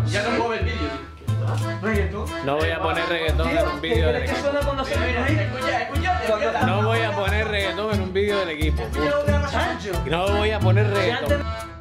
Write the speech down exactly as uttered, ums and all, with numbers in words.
Ya no puedo ver vídeo. ¿Reggaetón? No voy a poner reggaetón en un vídeo del equipo. suena cuando se mira ahí? Escucha, escucha. No voy a poner reggaetón en un vídeo del equipo. Sancho. No voy a poner reggaetón.